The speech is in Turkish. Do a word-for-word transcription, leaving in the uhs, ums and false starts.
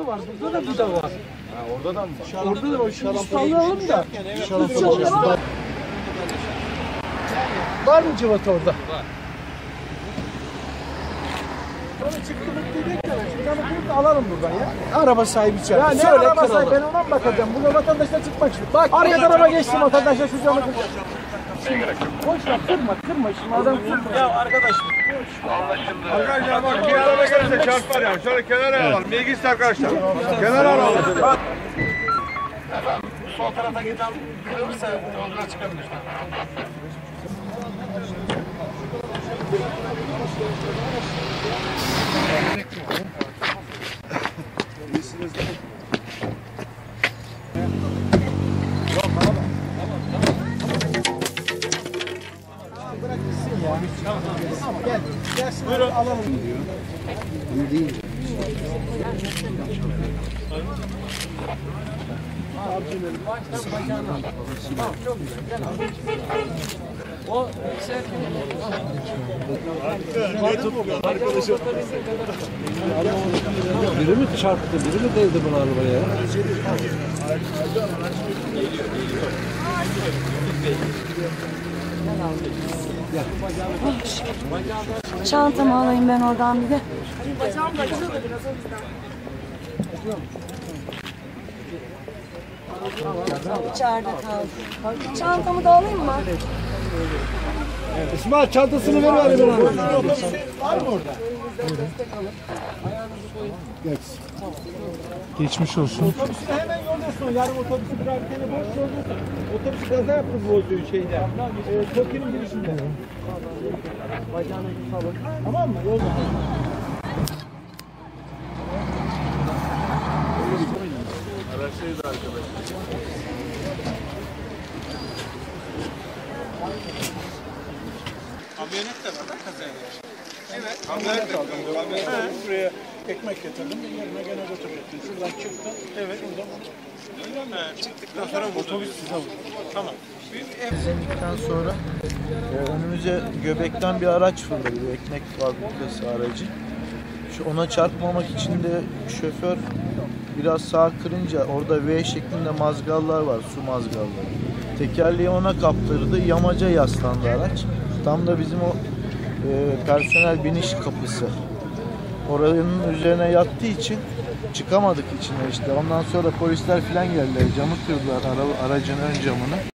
da var, burada da vida var. Ha, orada da mı var? Orada da var. Şu ustallığı alalım da. Var mı cıvata orada? Var. Sonra çıktı mutlu beklemek. Çıkanı alalım buradan ya. Araba sahibi içeride. Ya ne Söyle, araba sahibi? Ben ona mı bakacağım? Burada vatandaşlar çıkmak istiyor. Bak arka tarafa geçtim vatandaşlar şu camı kıracağım. Boş ver, kırma, kırma şimdi adam kırma. Ya arkadaş. Arkadaşlar bak bir araba gelirse çarpar ya. Şöyle kenara evet. Alalım. Bilgisiz arkadaşlar. Kenara alalım. Sol tarafa giden kırılırsa yoluna çıkabilir. İyisiniz değil mi? Yok tamam. Bırak gitsin ya. Tamam tamam. Gel. Gelsin. Buyurun. Alalım diyor. İyi değil. O biri mi çarptı, biri mi değdi bu arabaya? Çantamı alayım ben oradan bir de. İçeride kaldı. Çantamı da alayım mı? İsmail çantasını ver bari bana. Var mı orada? Geç. Geçmiş olsun. Otobüsü hemen yolluyorsun. Yarın otobüsü bırak seni boş yolluyorsun. Otobüsü kaza yaptı bu olduğu şeyde. Ee, Tokyo'nun girişinde. Bacağını salın. Tamam mı? Yolda. Araçtayız arkadaşlar. Kamyonet de var da kazaya geçti. Evet. Kamyonet de aldım. Kamyonet aldım. Buraya ekmek getirdim. Yerine gene götürecektim. Şuradan çıktım. Evet. Şuradan. Evet. Çıktıktan sonra otobüs size vurdu. Tamam. Bizden sonra e, önümüze göbekten bir araç fırladı. Bir ekmek fabrikası aracı. Şu ona çarpmamak için de şoför biraz sağa kırınca orada V şeklinde mazgallar var, su mazgalları. Tekerleği ona kaptırdı, yamaca yaslandı araç. Tam da bizim o e, personel biniş kapısı. Oranın üzerine yattığı için çıkamadık içine işte. Ondan sonra polisler falan geldiler, camı kırdılar, ara, aracın ön camını.